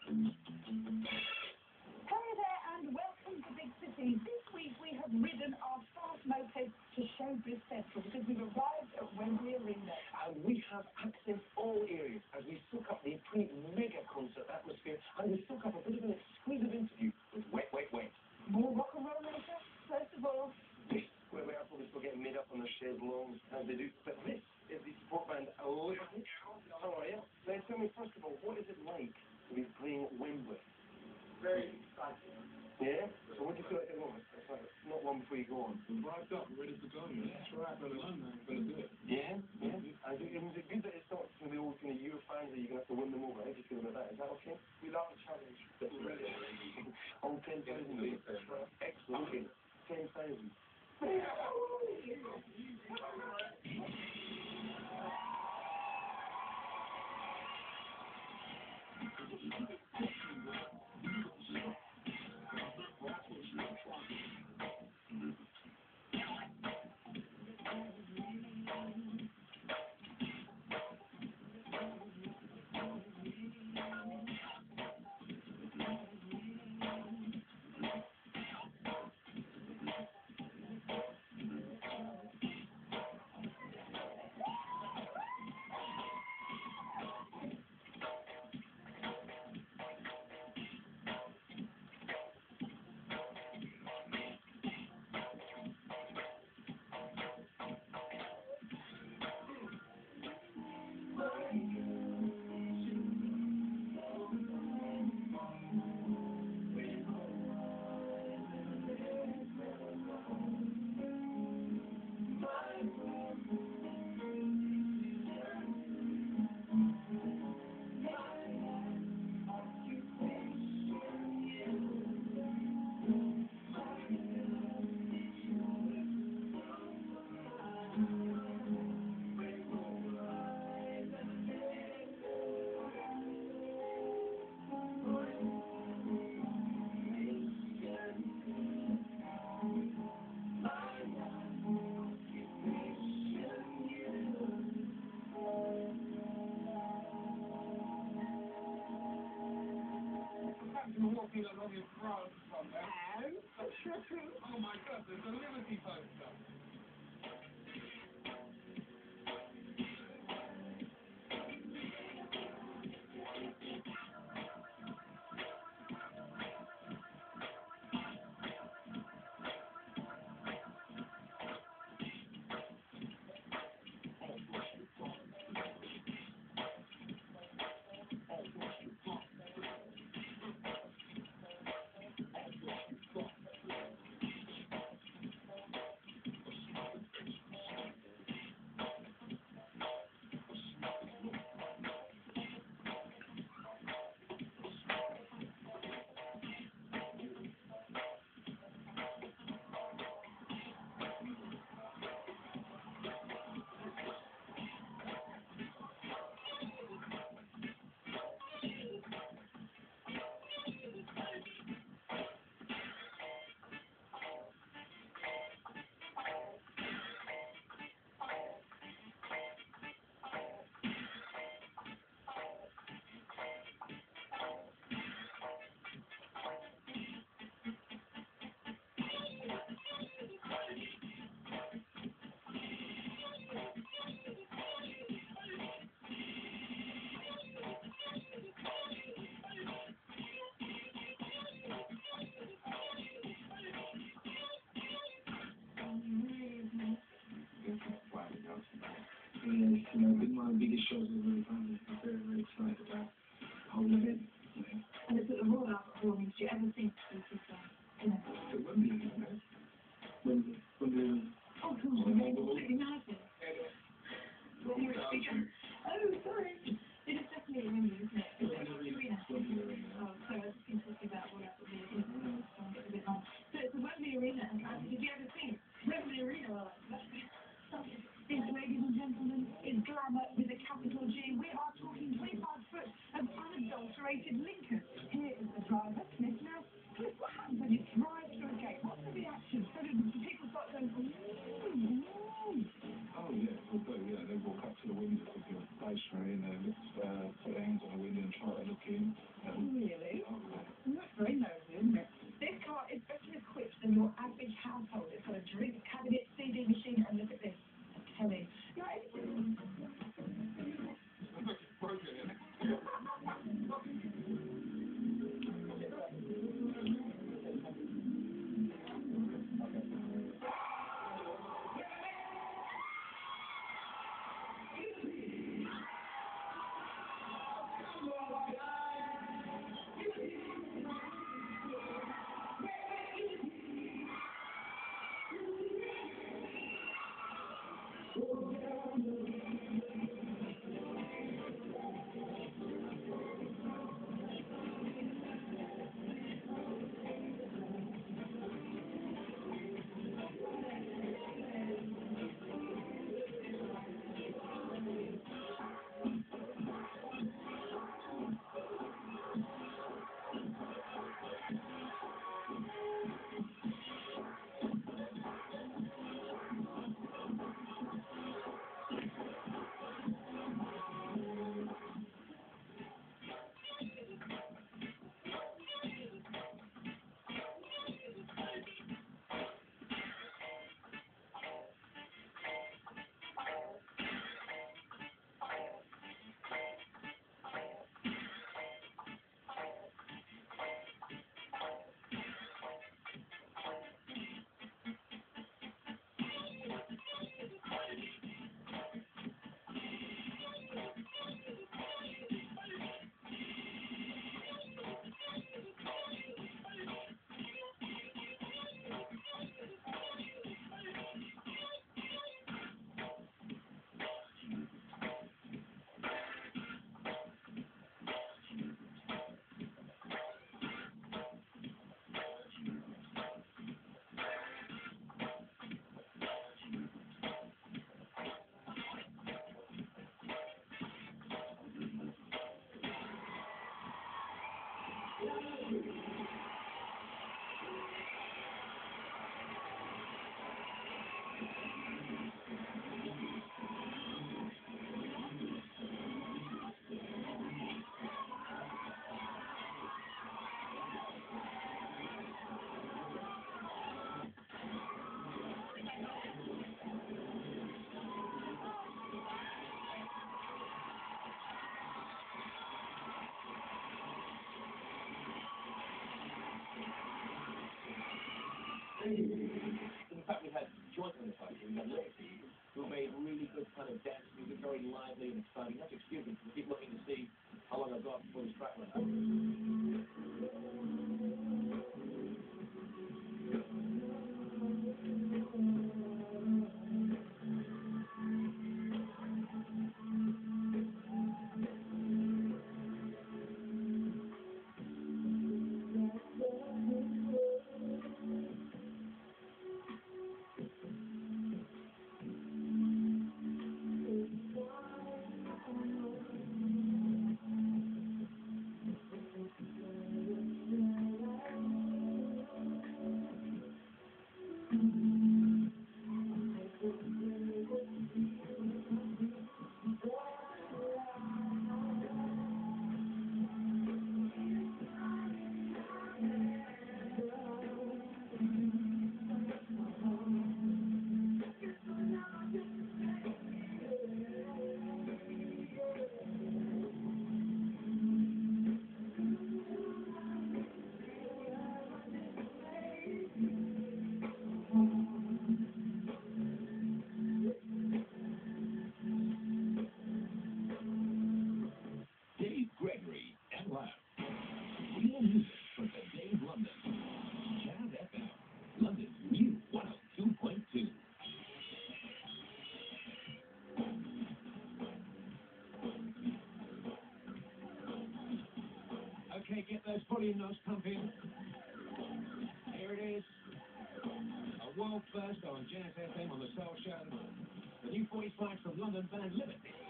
Hello there and welcome to Big City. This week we have ridden our fast mopeds to Showbiz Central because we've arrived at Wembley Arena. And we have accessed all areas as we soak up the pre-mega concert atmosphere and we soak up a bit of an exclusive interview with Wet. More rock and roll later. First of all, This, where we are probably still getting made up on their chaise longues as they do. But this is the support band Lyall. How are you? Now tell me first of all, what is it like to be playing Wembley? Very exciting. Yeah? So what do you feel like at the moment? It's like, not long before you go on. We're wrapped up, we're ready to go, man. That's right, we're going to do it. Yeah? And is it good that it's not going to be all kind of your fans that you're going to have to win them over? How do you feel about that? Is that okay? We love the challenge. We're ready. All 10,000 of it. Excellent. Okay. 10,000. Walking along in France somewhere. Oh my God, there's a Liberty poster. Been one of the biggest shows we've ever done. I'm very excited about holding it. and it's at the Royal Albert Hall. Did you ever think this was The Wembley, Wembley. Oh, come on, absolutely imagine. When you were speaking. Oh, sorry. It is definitely Wembley, isn't it? It's Wembley Arena. Oh, sorry, I was just talking about Royal Albert Hall. So it's the Wembley Arena. Did you ever think Wembley Arena? Well, this, ladies and gentlemen, is glamour with a capital G. We are talking 25-foot of unadulterated Lincoln. Here is the driver, Smith. Now, Smith, what happens when you drive through a gate? What's the reaction? So do people start going, Oh yeah, they walk up to the window of your stationery and they put their hands on the window and try to look in. Really? In fact, we had joint on the side. We had Lex, who made really good kind of dance music, very lively and exciting. You have to excuse me because I keep looking to see how long I've got before this track runs out. Okay, get those volume notes pumping. Here it is. A world first on Jazz FM on the Soul Show. The new 45 from London band Limit.